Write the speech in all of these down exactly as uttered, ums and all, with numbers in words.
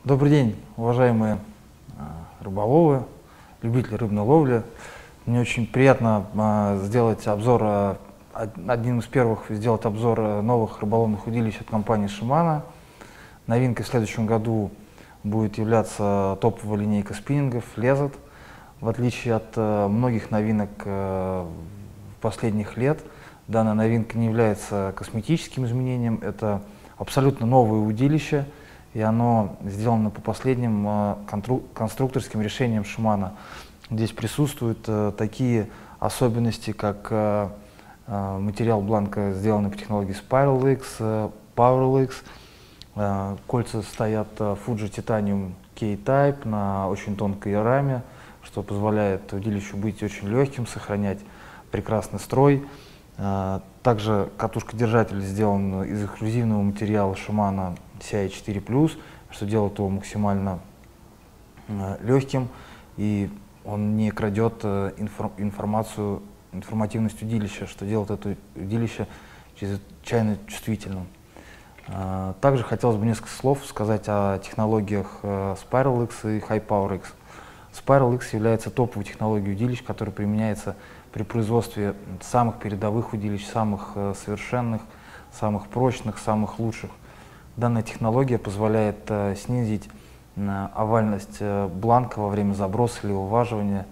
Добрый день, уважаемые рыболовы, любители рыбной ловли. Мне очень приятно сделать обзор, одним из первых сделать обзор новых рыболовных удилищ от компании Shimano. Новинкой в следующем году будет являться топовая линейка спиннингов Lezard. В отличие от многих новинок последних лет, данная новинка не является косметическим изменением, это абсолютно новое удилище, и оно сделано по последним конструкторским решениям Shimano. Здесь присутствуют такие особенности, как материал бланка, сделанный по технологии SpiralX, PowerLX. Кольца стоят Fuji Titanium K-Type на очень тонкой раме, что позволяет удилищу быть очень легким, сохранять прекрасный строй. Также катушка-держатель сделан из эксклюзивного материала Shimano си ай четыре плюс, что делает его максимально легким, и он не крадет информацию, информативность удилища, что делает это удилище чрезвычайно чувствительным. Также хотелось бы несколько слов сказать о технологиях SpiralX и HiPowerX. SpiralX является топовой технологией удилищ, которая применяется при производстве самых передовых удилищ, самых совершенных, самых прочных, самых лучших. Данная технология позволяет снизить овальность бланка во время заброса или уваживания.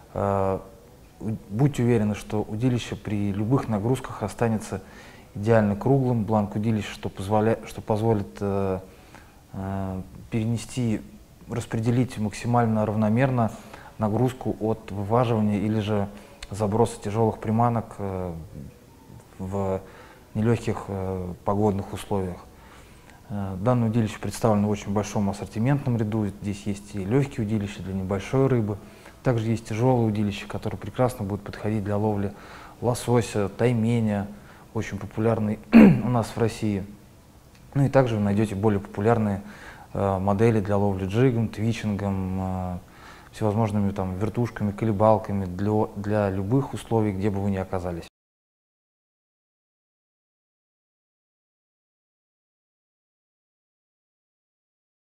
Будьте уверены, что удилище при любых нагрузках останется идеально круглым. Бланк удилища, что, позволя... что позволит э, э, перенести, распределить максимально равномерно нагрузку от вываживания или же заброса тяжелых приманок э, в нелегких э, погодных условиях. Э, данное удилище представлено в очень большом ассортиментном ряду. Здесь есть и легкие удилища для небольшой рыбы. Также есть тяжелые удилища, которые прекрасно будут подходить для ловли лосося, тайменя, очень популярный у нас в России. Ну и также вы найдете более популярные э, модели для ловли джигом, твичингом, э, всевозможными там вертушками, колебалками для, для любых условий, где бы вы ни оказались.